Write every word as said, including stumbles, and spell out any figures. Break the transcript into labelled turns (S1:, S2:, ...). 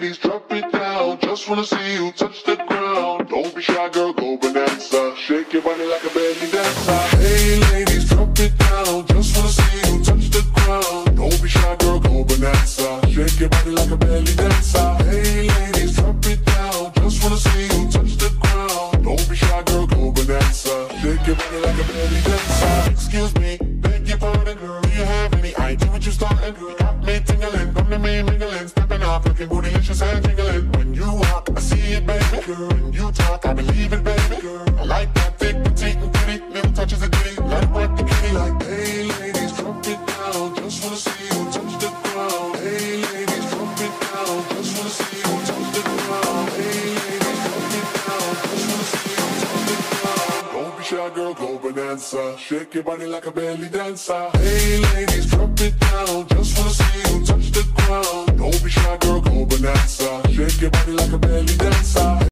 S1: ladies, drop it down. Just wanna see you touch the ground. Don't be shy, girl, go bonanza. Shake your body like a belly dancer. Hey ladies, drop it down. Just wanna see you touch the ground. Don't be shy, girl, go bonanza. Shake your body like a belly dancer. Hey ladies, drop it down. Just wanna see you touch the ground. Don't be shy, girl, go bonanza. Shake your body like a belly dancer. Excuse me, beg your pardon, girl. Do you have any idea what you starting? You got me tingling, come to me mingling, stepping off, looking bootylicious and jingling. When you walk, I see it, baby girl. When you talk, I believe it, baby girl. I like that thick, petite, and pretty, little touches of ditty. Let it work the kitty like, hey ladies, drop it down. Just wanna see you touch the ground. Hey ladies, drop it down. Just wanna see you touch the ground. Hey ladies, drop it down. Just wanna see you touch the ground. Don't be shy, girl, go bonanza. Shake your body like a belly dancer. Hey ladies, drop it down. Just wanna see you touch the ground. Don't be shy, girl, go bonanza. Shake your body like a belly dancer.